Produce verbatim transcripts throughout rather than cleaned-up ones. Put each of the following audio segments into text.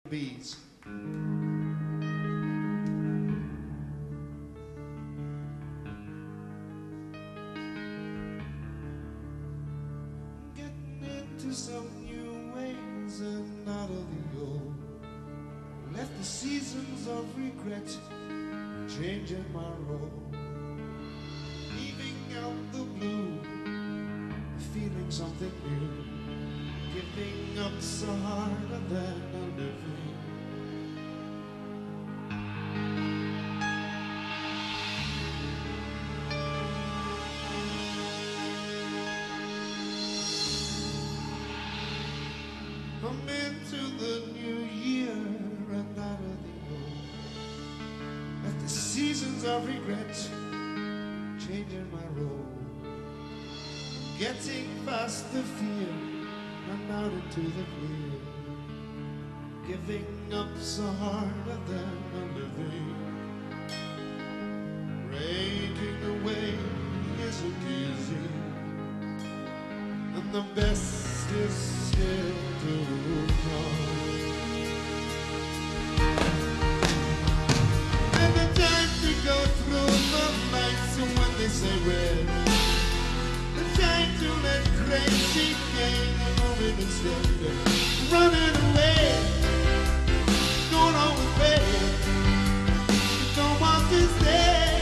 Bees. Getting into some new ways and out of the old. Left the seasons of regret, changing my role. Leaving out the blue, feeling something new. Giving up so harder than a living. I'm into the new year and out of the old. At the seasons of regret, changing my role. Getting past the fear and out into the clear. Giving up so harder than a living. Breaking away isn't easy, and the best is still to come. And the time to go through the lights, and when they say red, the time to let crazy gain a moment instead of running away. Don't always wait, you don't want to stay.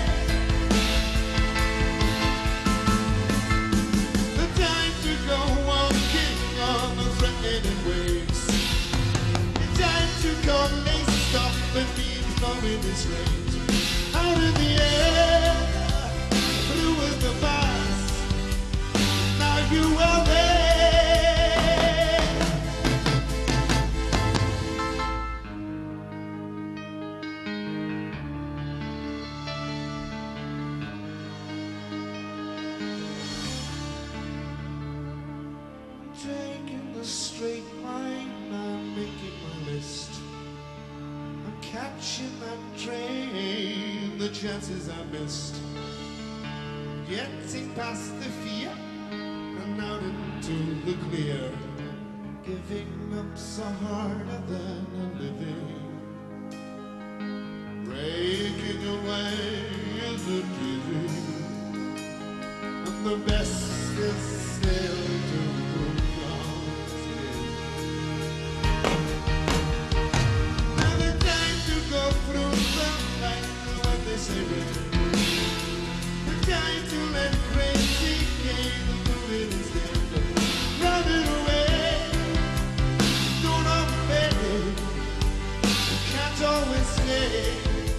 The time to go walking on the threatening waves. The time to call lazy stop and be flowing this range. Out in the air, through with the past. Now you are there. Taking the straight line, I'm making my list. I'm catching that train, the chances I missed. Getting past the fear and out into the clear. Giving up so harder than a living. Breaking away isn't easy, and the best is still to come. And the time to go through the night, what they say red. The time to let crazy gain the moving instead of running away. Don't obey, you can't always stay.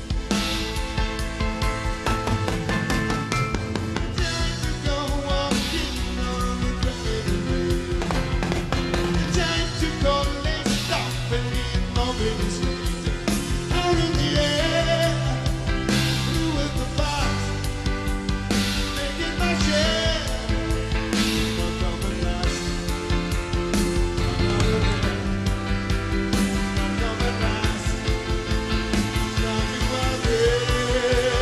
Time to go walking on the threatening way. Time to go late, stop and be moving instead. Out in the air, through with the past. Making my share, not coming last. Another day, not coming last. Now you are there.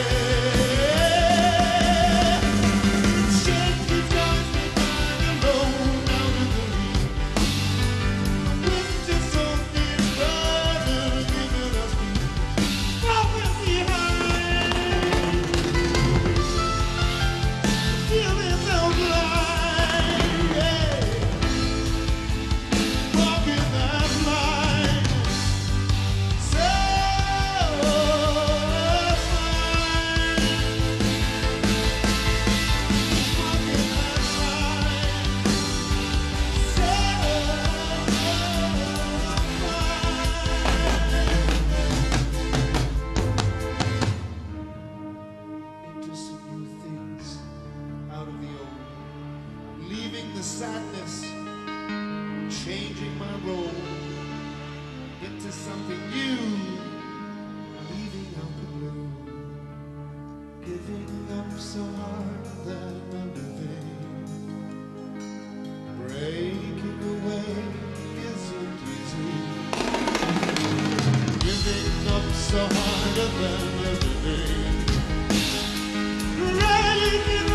Shake the times we find alone out in the lead. The winter's only brother giving us peace. Falling behind. Feeling so blind, yeah. Walking that line, so fine. Walking that line, so fine. Into some new things, out of the old, leaving the sadness, changing my role, into something new, leaving out the blue, giving up so hard than a living, breaking away isn't easy, giving up so hard than a living, breaking